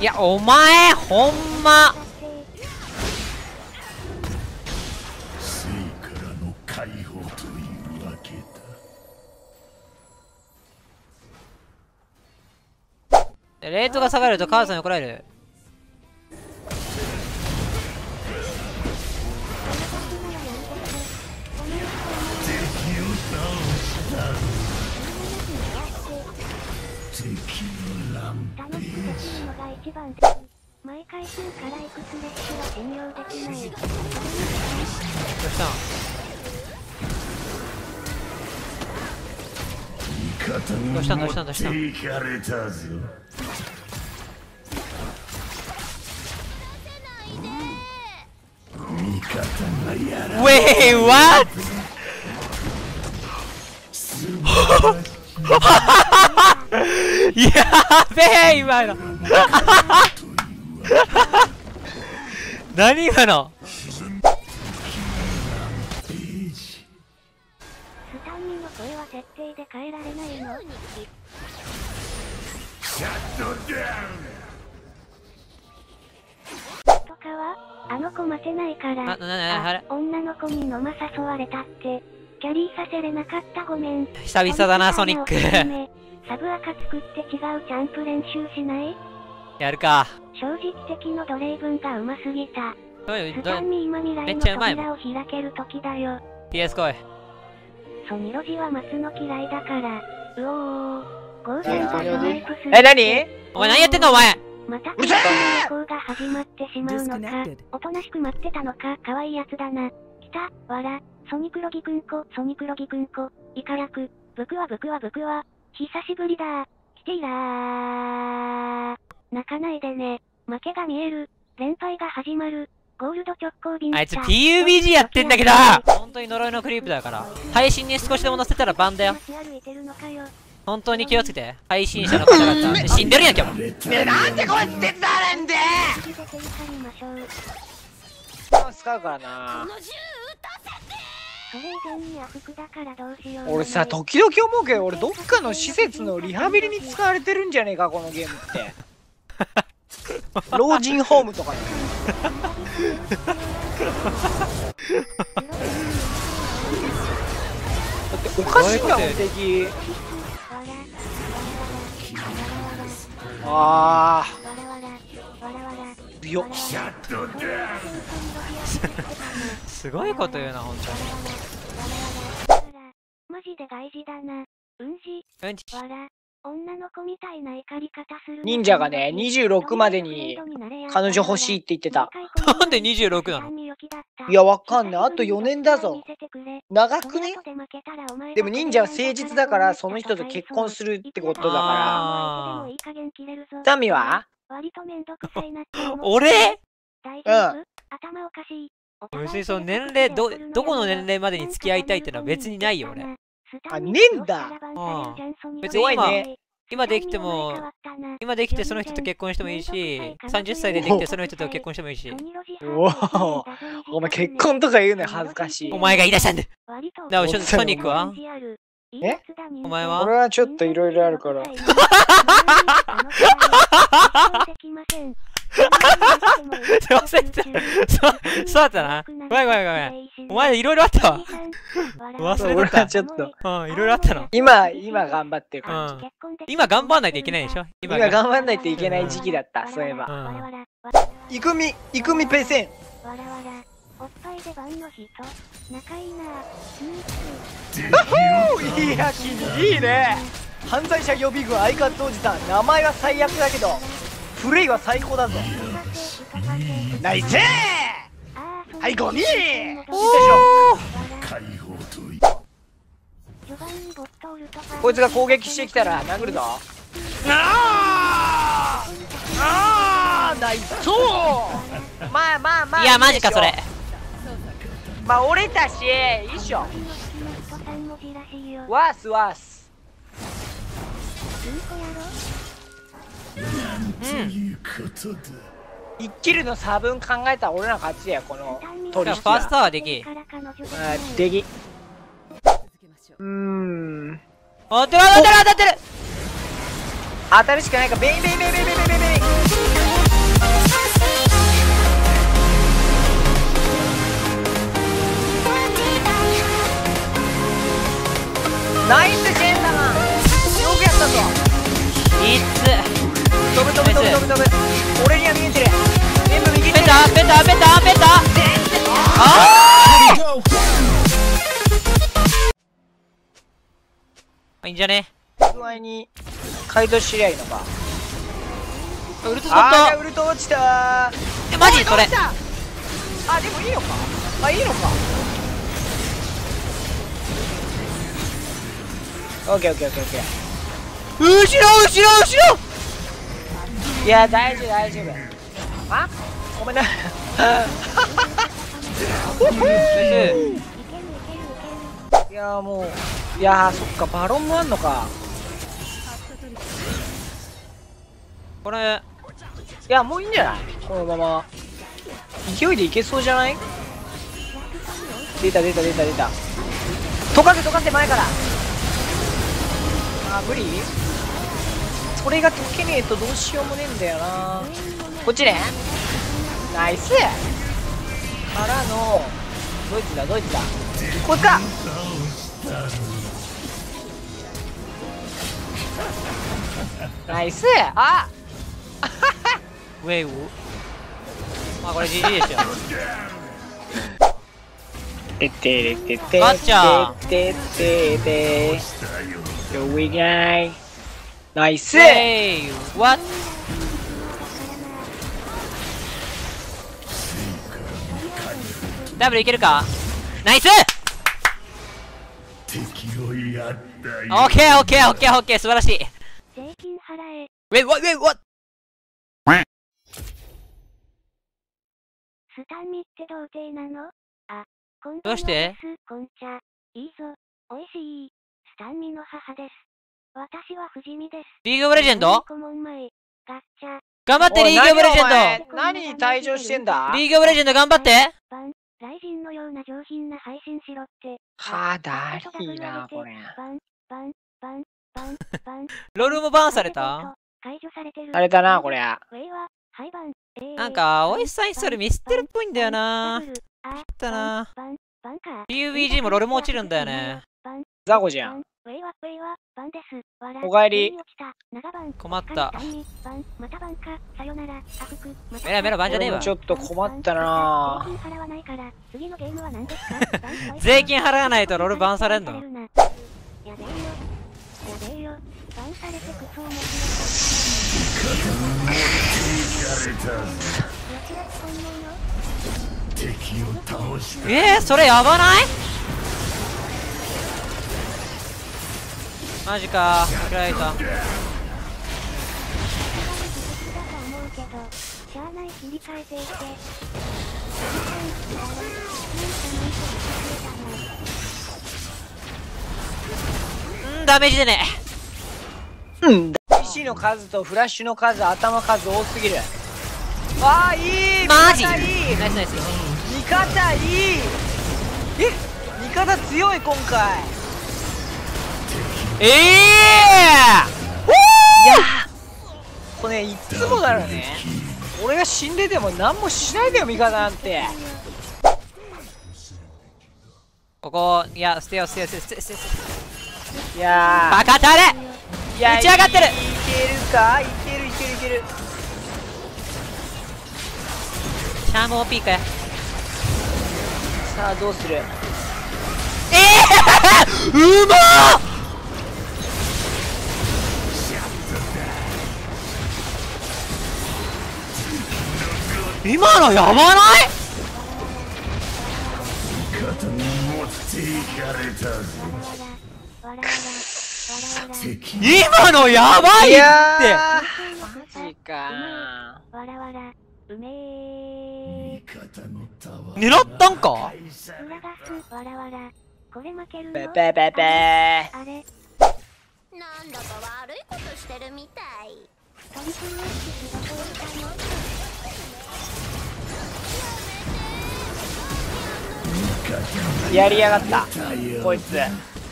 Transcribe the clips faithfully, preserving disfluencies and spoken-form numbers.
いやお前ほんま生からの解放というわけだ。 レートが下がるとカードに怒られる。 毎回数からいくつレッシュは信用できない。 どうしたん？どうしたんどうしたんどうしたん？ウェイワッやべえ今の何今のスタンミの声は設定で変えられないの？とかはあの子待てないから。 あ、な、な、な、あれ女の子に飲ま誘われたってキャリーさせれなかった。ごめん。 久々だなソニックサブアカ作って違うチャンプ練習しない？ やるか。 正直敵のドレイブンがうますぎた。 どういうスタンミ今未来の扉を開ける時だよ。 ピーエス 来い。 ソニロジは待つの嫌いだから。うおーゴーセンがスワイプする。 え、何？ お前何やってんのお前。 またこの旅行が始まってしまうのか。おとなしく待ってたのか。可愛いやつだな。来たわらソニクロギくんこソニクロギくんこイカ役ブクワブクワブクワ久しぶりだ。来ていらー。泣かないでね。負けが見える。連敗が始まる。ゴールド直行便。 あいつ ピーユービージー やってんだけど本当に呪いのクリープだから。配信に少しでも載せたらバンだよ。本当に気をつけて。配信者の方々死んでるやんけ。 ねえ、なんでこいつ手伝われんで使うからな。俺さ、時々思うけど、俺どっかの施設のリハビリに使われてるんじゃねえか、このゲームって老人ホームとかにだっておかしいんだもん敵。ああ強っすごいこと言うな本当に。 マジで大事だな。うんじうんちわら女の子みたいな怒り方する。 忍者がねにじゅうろくまでに彼女欲しいって言ってた。 なんでにじゅうろくなの？ いやわかんない。あとよねんだぞ。長くね？でも忍者は誠実だからその人と結婚するってことだから。タミは？ 俺？ うん別にその年齢どどこの年齢までに付き合いたいってのは別にないよ俺。 あ、ねえんだ。 うん。別に今、ね、今できても今できてその人と結婚してもいいし、さんじゅっさいでできてその人と結婚してもいいし。 おお、お前結婚とか言うの恥ずかしい。 お前が言い出したんだ。だからソニックは？ え？ お前は？ 俺はちょっといろいろあるから。 忘れてた。そうだったな。ごめんごめんごめん。お前いろいろあったわ。忘れてた。 ちょっと。 うん、いろいろあったの。 今、今頑張ってる感じ。 今頑張んないといけないでしょ。 今頑張んないといけない時期だった、そういえば。いくみ、いくみペイセン。 おっぱいでバンの人、仲いいな。 いや、君いいね。犯罪者予備軍アイカットおじさん、名前は最悪だけどプレイは最高だぞ。ナイスー。はいゴミー。いいでしょ。こいつが攻撃してきたら殴るぞ。あーあーナイスー。まあまあまあいやマジかそれ。 まあ折れたしいいっしょ。ワースワース。 うん。 一キルの差分考えたら俺ら勝ちだよこの取引。 ファーストはでき。 あでき。うーん。 当たる当たる当たってる。 当たるしかないか。ベイベイベイベイベイベイベイ。 んじゃね？ 具合に解凍しりゃいいのか。 ウルトスポあー、 ット。 ウルト落ちたー。 え、マジそれ。 落ちた。あ、でもいいのか。あ、いいのか。オッケーオッケーオッケーオッケ後ろ後ろ後ろ。 ー。いや、大丈夫大丈夫。あ、ごめんな。 ナイいやーもう、いやーそっか、バロンもあんのか。 これいや、もういいんじゃない、このまま。勢いでいけそうじゃない。出た出た出た出た。溶かせ溶かせ、前から。あー、無理。それが溶けねえとどうしようもねえんだよな。こっちね。ナイス。からのドイツだドイツだ。こっちか。ナイス。あウェイウ。まあこれ ジージー でしょ。 てってれててガッチャーててて。よウィガイ。ナイス。 ウェイワッ。ダブルいけるか。ナイス。 敵をやったよ。 オッケーオッケーオッケーオッケー、素晴らしい。 税金払え。 ウェイワッウェイワッ。 スタンミって童貞なの？あ、こんばんは。 どうして？ こんちゃ。いいぞ。おいしい。スタンミの母です。私は藤見です。 リーグオブレジェンド？ 顧問前。ガッチャ。 頑張ってリーグオブレジェンド。 何に退場してんだ。 リーグオブレジェンド頑張って。 バン、雷神のような上品な配信しろって。 はあ、だりーな、これ。 バン、バン、バン、バン、バン。 ロールもバーンされた？ 解除されてる。 されたな、これ。 なんか、おいしさにそれミスってるっぽいんだよな。切ったな。ピーユービージー もロールも落ちるんだよね。 ザコじゃん。おかえり。 困った。メラメラバンじゃねえわ。 ちょっと困ったな。 税金払わないとロールバンされんの？えー、それやばない？マジか、フライト。うん、ダメージでね。 うん、石の数とフラッシュの数、頭数多すぎる。わあ、いい。 マジ？ いい。 ナイスナイス。 味方いい。え、味方強い今回。 ええー、 いやー、これいつもだろね。俺が死んでても何もしないでよ、味方なんて。 ここ、いや、捨てよう捨てよう捨てよう捨てよう。 いやー、 バカタレ。 いや、 打ち上がってる。 いけるか、いけるいけるいける。 シャーム オーピー かや。 さあどうする。 ええー、うまっ。今のやばない？今のやばいって。 マジか。 狙ったんか？ ペペペペー。 なんだか悪いことしてるみたい。 やりやがったこいつ。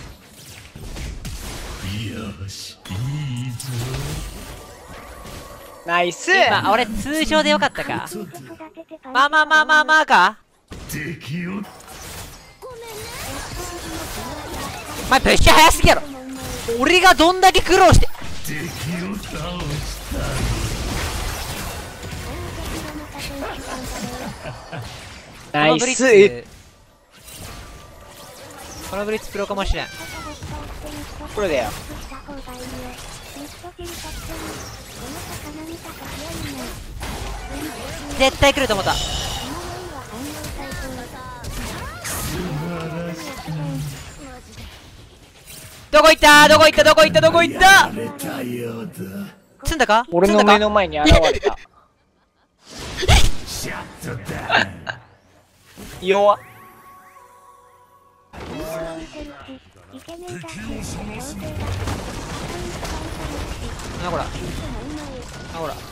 ナイス。 まあ俺通常でよかったか。まあまあまあまあまあか。お前プッシュ早すぎやろ。俺がどんだけ苦労して。 ナイス。 このブリッツプロかもしれん。 これだよ。 絶対来ると思った。どこ行ったどこ行ったどこ行ったどこ行った積んだか俺の目の前に現れた。弱っ。 なこらなこら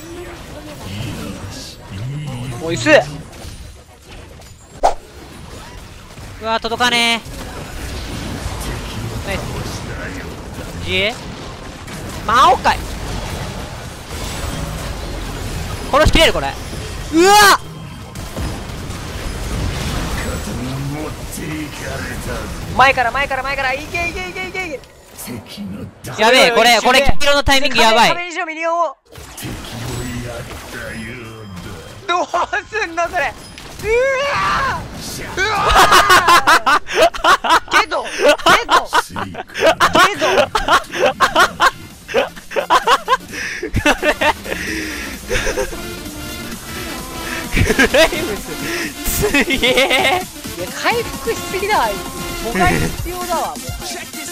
おいす。 うわー届かねえ。ナイス自衛魔王かい。殺しきれるこれ。うわっ前から前から前からいけいけいけいけいけ。 やべえこれこれ黄色のタイミングやばい。 壁にしようミニオンを。どうすんのそれ。うわーうわーけどけどけどクレイムスすげえ。 いや回復しすぎだわ。あいつ。もがい必要だわもう。